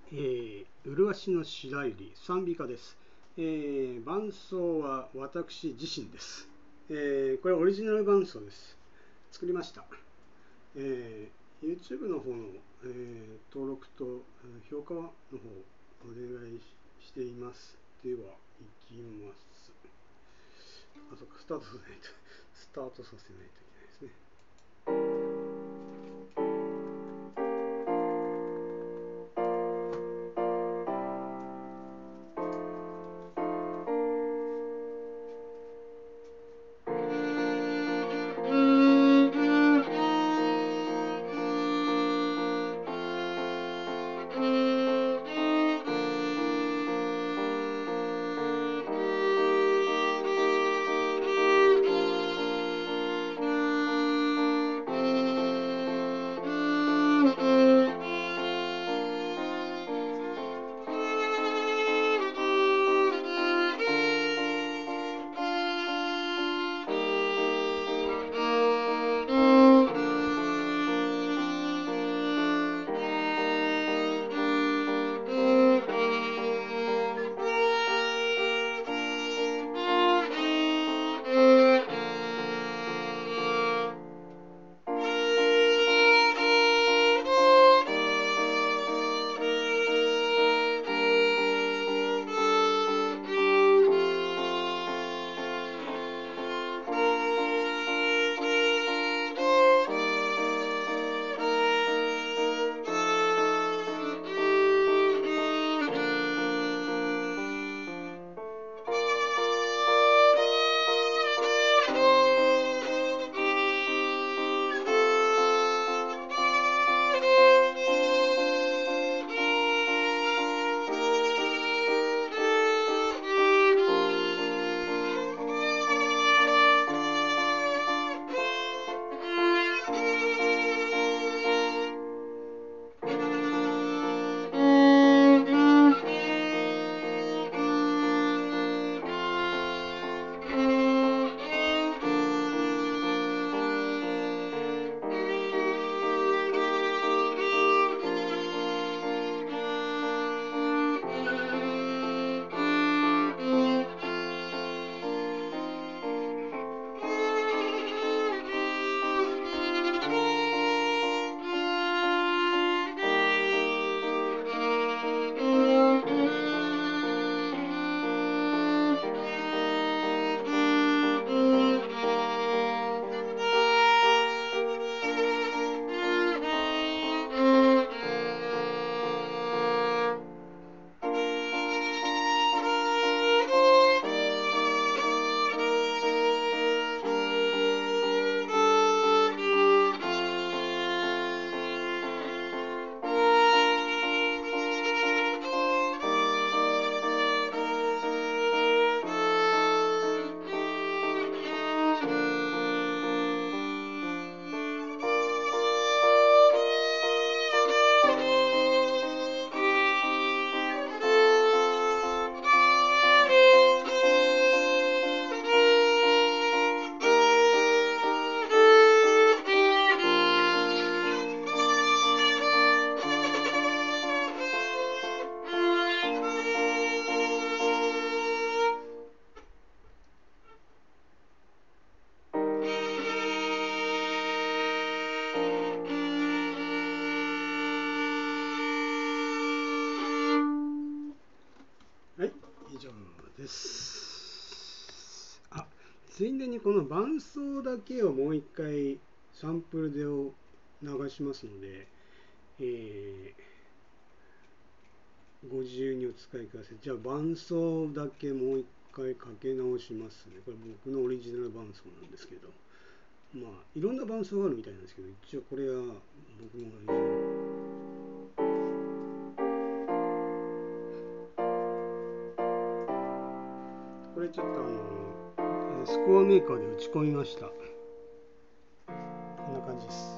麗しの白百合賛美歌です。伴奏は私自身です。これはオリジナル伴奏です。作りました。YouTube の方の、登録と評価の方お願いしています。では、いきます。そうか、スタートさせないといけないですね。はい、以上です。ついでにこの伴奏だけをもう一回サンプルで流しますので、ご自由にお使いください。じゃあ伴奏だけもう一回かけ直しますね。これ僕のオリジナル伴奏なんですけど、いろんな伴奏があるみたいなんですけど、一応これは僕のオリジナル。これちょっとスコアメーカーで打ち込みました。こんな感じです。